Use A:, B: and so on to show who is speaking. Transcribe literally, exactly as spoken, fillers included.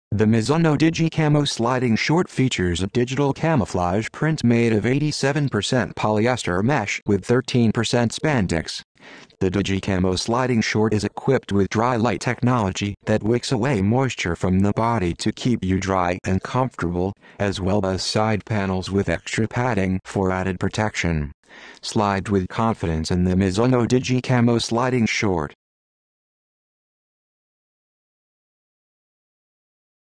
A: The Mizuno Digicamo sliding short features a digital camouflage print made of eighty-seven percent polyester mesh with thirteen percent spandex. The Digicamo sliding short is equipped with dry light technology that wicks away moisture from the body to keep you dry and comfortable, as well as side panels with extra padding for added protection. Slide with confidence in the Mizuno Digicamo sliding short.